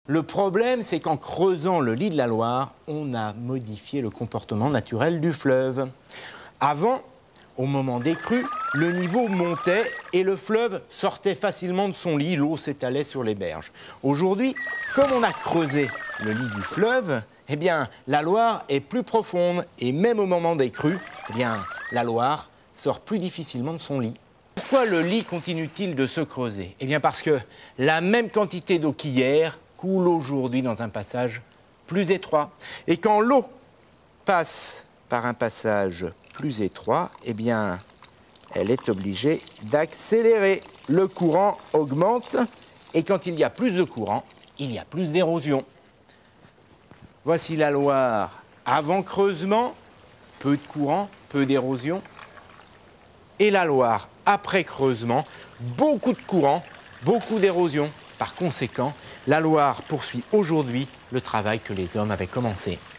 Le problème, c'est qu'en creusant le lit de la Loire, on a modifié le comportement naturel du fleuve. Avant, au moment des crues, le niveau montait et le fleuve sortait facilement de son lit, l'eau s'étalait sur les berges. Aujourd'hui, comme on a creusé le lit du fleuve, eh bien, la Loire est plus profonde et même au moment des crues, eh bien, la Loire sort plus difficilement de son lit. Pourquoi le lit continue-t-il de se creuser? Eh bien, parce que la même quantité d'eau qu'hier coule aujourd'hui dans un passage plus étroit. Et quand l'eau passe par un passage plus étroit, eh bien, elle est obligée d'accélérer. Le courant augmente et quand il y a plus de courant, il y a plus d'érosion. Voici la Loire avant creusement, peu de courant, peu d'érosion. Et la Loire après creusement, beaucoup de courant, beaucoup d'érosion. Par conséquent, la Loire poursuit aujourd'hui le travail que les hommes avaient commencé.